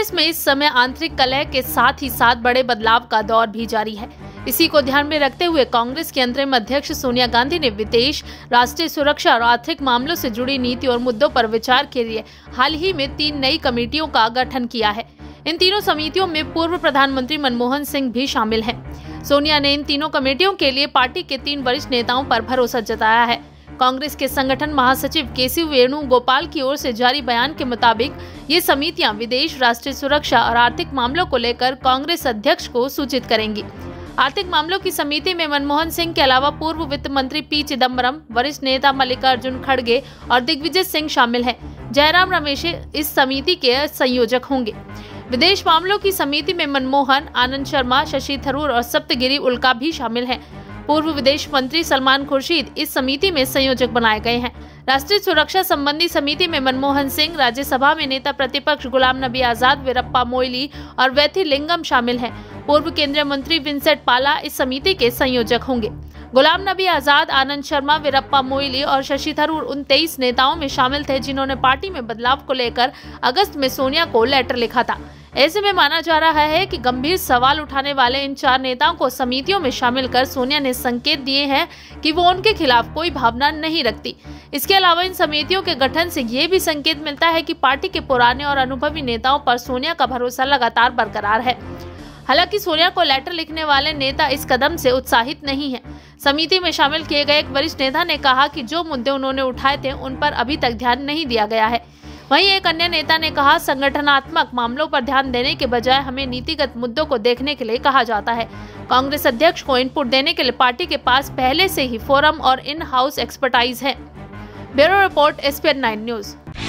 कांग्रेस में इस समय आंतरिक कलह के साथ ही साथ बड़े बदलाव का दौर भी जारी है। इसी को ध्यान में रखते हुए कांग्रेस की अंतरिम अध्यक्ष सोनिया गांधी ने विदेश, राष्ट्रीय सुरक्षा और आर्थिक मामलों से जुड़ी नीति और मुद्दों पर विचार के लिए हाल ही में 3 नई कमेटियों का गठन किया है। इन तीनों समितियों में पूर्व प्रधानमंत्री मनमोहन सिंह भी शामिल हैं। सोनिया ने इन तीनों कमेटियों के लिए पार्टी के 3 वरिष्ठ नेताओं पर भरोसा जताया है। कांग्रेस के संगठन महासचिव केसी वेणुगोपाल की ओर से जारी बयान के मुताबिक ये समितियां विदेश, राष्ट्रीय सुरक्षा और आर्थिक मामलों को लेकर कांग्रेस अध्यक्ष को सूचित करेंगी। आर्थिक मामलों की समिति में मनमोहन सिंह के अलावा पूर्व वित्त मंत्री पी चिदम्बरम, वरिष्ठ नेता मल्लिकार्जुन खड़गे और दिग्विजय सिंह शामिल हैं। जयराम रमेश इस समिति के संयोजक होंगे। विदेश मामलों की समिति में मनमोहन, आनंद शर्मा, शशि थरूर और सप्तगिरी उल्का भी शामिल हैं। पूर्व विदेश मंत्री सलमान खुर्शीद इस समिति में संयोजक बनाए गए हैं। राष्ट्रीय सुरक्षा संबंधी समिति में मनमोहन सिंह, राज्यसभा में नेता प्रतिपक्ष गुलाम नबी आजाद, वीरप्पा मोइली और वैथिलिंगम शामिल हैं। पूर्व केंद्रीय मंत्री विंसेंट पाला इस समिति के संयोजक होंगे। गुलाम नबी आजाद, आनंद शर्मा, वीरप्पा मोइली और शशि थरूर उन 23 नेताओं में शामिल थे जिन्होंने पार्टी में बदलाव को लेकर अगस्त में सोनिया को लेटर लिखा था। ऐसे में माना जा रहा है कि गंभीर सवाल उठाने वाले इन 4 नेताओं को समितियों में शामिल कर सोनिया ने संकेत दिए हैं कि वो उनके खिलाफ कोई भावना नहीं रखती। इसके अलावा इन समितियों के गठन से ये भी संकेत मिलता है कि पार्टी के पुराने और अनुभवी नेताओं पर सोनिया का भरोसा लगातार बरकरार है। हालांकि सोनिया को लेटर लिखने वाले नेता इस कदम से उत्साहित नहीं है। समिति में शामिल किए गए एक वरिष्ठ नेता ने कहा कि जो मुद्दे उन्होंने उठाए थे उन पर अभी तक ध्यान नहीं दिया गया है। वहीं एक अन्य नेता ने कहा, संगठनात्मक मामलों पर ध्यान देने के बजाय हमें नीतिगत मुद्दों को देखने के लिए कहा जाता है। कांग्रेस अध्यक्ष को इनपुट देने के लिए पार्टी के पास पहले से ही फोरम और इन हाउस एक्सपर्टाइज है। Bureau report, SPN 9 news.